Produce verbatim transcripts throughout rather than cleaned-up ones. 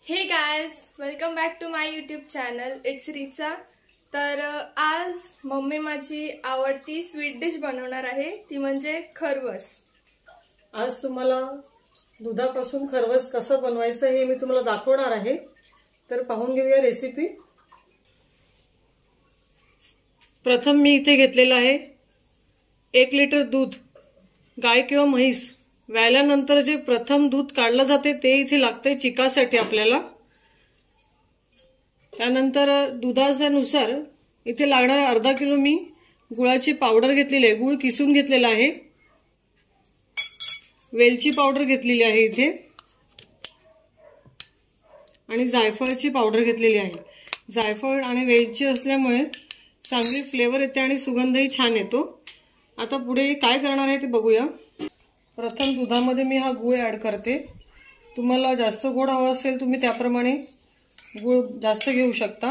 हे guys, welcome back to my YouTube channel. It's Richa. तर आज मम्मी माझी आवडती स्वीट डिश बनवणार आहे, ती म्हणजे खरवस. आज तुम्हाला दुधापासून खरवस कसं बनवायचं हे मी तुम्हाला दाखवणार आहे. तर पाहून घेऊया रेसिपी. प्रथम मी इथे घेतलेलं आहे एक लिटर दूध. गाय किंवा म्हैस व्याल्यानंतर जे प्रथम दूध काढलं जाते ते इथे लागते चिकासाठी आपल्याला. त्यानंतर दुधाच्या नुसार इथे लागणारा अर्धा किलो मी गुळाची पावडर घेतलेली आहे. गुळ किसून घेतलेला आहे. वेलची पावडर घेतलेली आहे इथे आणि जायफळची पावडर घेतलेली आहे. जायफळ आणि वेलची असल्यामुळे चांगली फ्लेवर येते आणि सुगंधही छान येतो. आता पुढे काय करणार आहे ते बघूया. प्रथम दुधामध्ये मी हा गूळ ऍड करते. तुम्हाला जास्त गोड हवा असेल तुम्ही त्याप्रमाणे गूळ जास्त घेऊ शकता.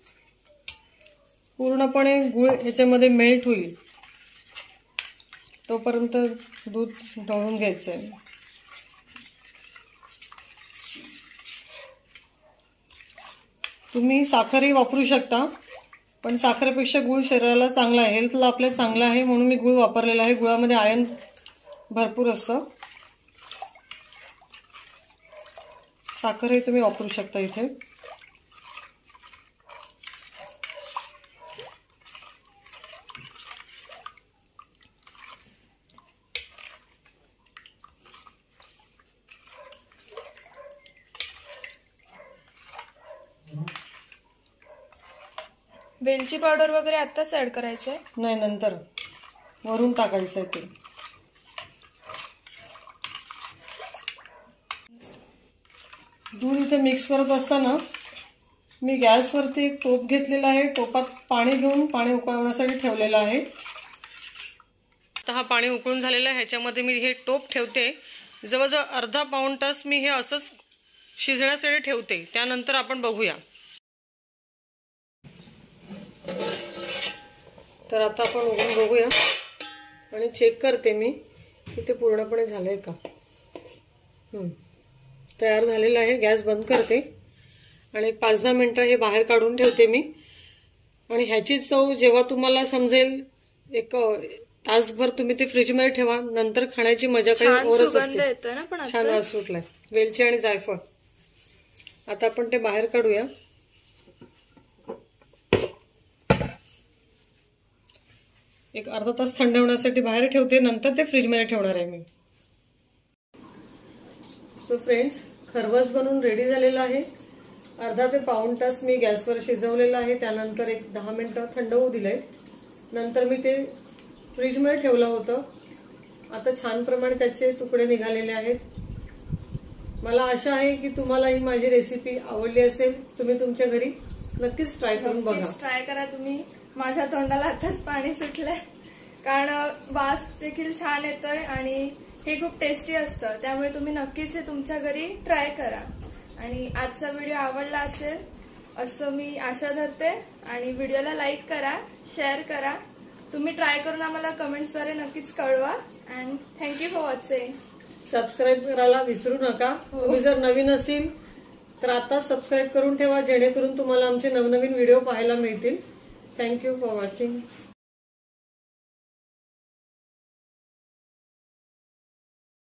पूर्णपणे गूळ ह्याच्यामध्ये मेल्ट होईल तोपर्यंत दूध ढवळून घ्यायचं आहे. तुम्ही साखरही वापरू शकता, पण साखरेपेक्षा गूळ शरीराला चांगला आहे, हेल्थला आपल्या चांगला आहे म्हणून मी गूळ वापरलेला आहे. गुळामध्ये आयर्न भरपूर असतं. साखरही तुम्ही वापरू शकता इथे. वेलची पावडर वगैरे आताच ऍड करायचंय? नाही, नंतर वरून टाकायचं आहे ते. दूध इथे मिक्स करत असताना मी गॅसवरती एक टोप घेतलेला आहे. टोपात पाणी घेऊन पाणी उकळवण्यासाठी ठेवलेलं आहे. आता हा पाणी उकळून झालेला आहे. ह्याच्यामध्ये मी हे टोप ठेवते. जवळजवळ अर्धा पाऊण तास मी हे असंच शिजण्यासाठी ठेवते. त्यानंतर आपण बघूया. तर आता आपण उघडून बघूया आणि चेक करते मी की ते पूर्णपणे झालंय का. हम्म तयार झालेलं आहे. गॅस बंद करते आणि एक पाच दहा मिनिटं हे बाहेर काढून ठेवते मी. आणि ह्याची चव जेव्हा तुम्हाला समजेल, एक तासभर तुम्ही ते फ्रीजमध्ये ठेवा. नंतर खाण्याची मजा काही ओरच असते. छान वास सुटलाय वेलची आणि जायफळ. आता आपण ते बाहेर काढूया. एक अर्धा तास थंड होण्यासाठी बाहेर ठेवते. नंतर ते फ्रीजमध्ये ठेवणार आहे मी. सो फ्रेंड्स, खरवस बनवून रेडी झालेला आहे. अर्धा ते पाऊण तास मी गॅसवर शिजवलेला आहे. त्यानंतर एक दहा मिनिटं थंड होऊ दिलंय. नंतर मी ते फ्रीजमध्ये ठेवलं होतं. आता छान प्रमाणे त्याचे तुकडे निघालेले आहेत. मला आशा आहे की तुम्हाला ही माझी रेसिपी आवडली असेल. तुम्ही तुमच्या घरी नक्कीच ट्राय करून बघा. ट्राय करा तुम्ही. माझ्या तोंडाला आताच पाणी सुटलंय, कारण वास देखील छान येतोय आणि हे खूप टेस्टी असतं. त्यामुळे तुम्ही नक्कीच हे तुमच्या घरी ट्राय करा. आणि आजचा व्हिडिओ आवडला असेल असं मी आशा धरते. आणि व्हिडिओला लाईक करा, शेअर करा. तुम्ही ट्राय करून आम्हाला कमेंट्सद्वारे नक्कीच कळवा. And thank you for watching. Subscribe करायला विसरू नका. तुम्ही जर नवीन असेल तर आता सबस्क्राईब करून ठेवा, जेणेकरून तुम्हाला आमचे नवनवीन व्हिडिओ पाहायला मिळतील. Thank you for watching.